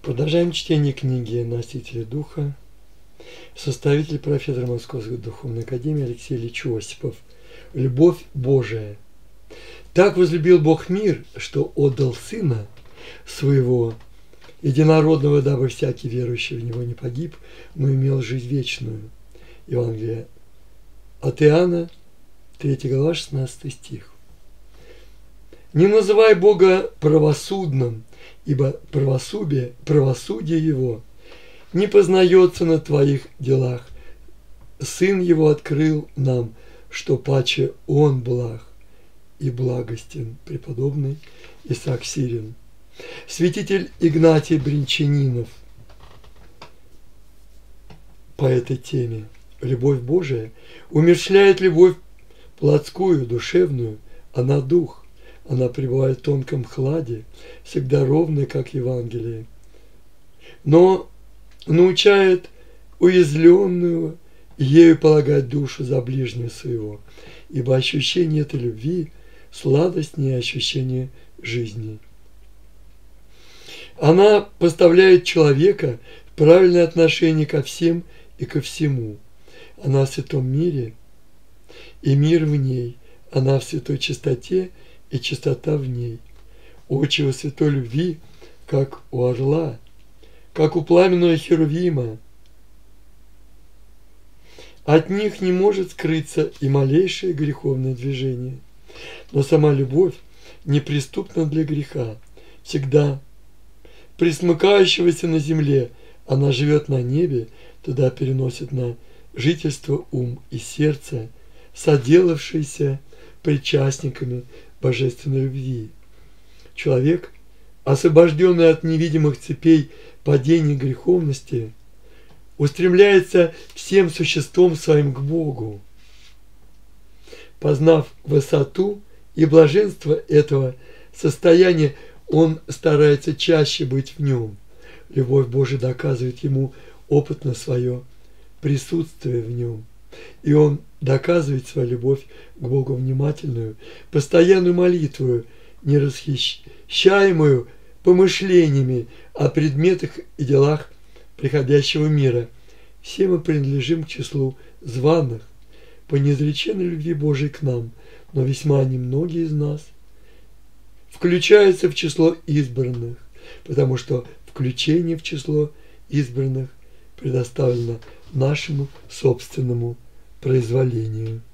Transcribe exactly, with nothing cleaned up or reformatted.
Продолжаем чтение книги «Носители Духа». Составитель, профессор Московской Духовной Академии Алексей Ильич Осипов. Любовь Божия. Так возлюбил Бог мир, что отдал Сына Своего Единородного, дабы всякий верующий в Него не погиб, но имел жизнь вечную. Евангелие от Иоанна, третья глава, шестнадцатый стих. Не называй Бога правосудным, ибо правосудие, правосудие Его не познается на твоих делах. Сын Его открыл нам, что паче Он благ и благостен, преподобный Исаак Сирин. Святитель Игнатий Бринчанинов по этой теме. Любовь Божия умерщвляет любовь плотскую, душевную, она дух. Она пребывает в тонком хладе, всегда ровной, как Евангелие, но научает уязвленную ею полагать душу за ближнего своего, ибо ощущение этой любви сладостнее ощущения жизни. Она поставляет человека в правильное отношение ко всем и ко всему. Она в святом мире, и мир в ней, она в святой чистоте, и чистота в ней. Очи у святой любви, как у орла, как у пламенного херувима. От них не может скрыться и малейшее греховное движение. Но сама любовь неприступна для греха. Всегда присмыкающегося на земле, она живет на небе, туда переносит на жительство ум и сердце, соделавшиеся причастниками божественной любви. Человек, освобожденный от невидимых цепей падений греховности, устремляется всем существом своим к Богу. Познав высоту и блаженство этого состояния, он старается чаще быть в нем. Любовь Божия доказывает ему опытно свое присутствие в нем. И он доказывает свою любовь к Богу внимательную, постоянную молитву, не расхищаемую помышлениями о предметах и делах приходящего мира. Все мы принадлежим к числу званых по неизреченной любви Божией к нам, но весьма немногие из нас включаются в число избранных, потому что включение в число избранных предоставлено нашему собственному произволению.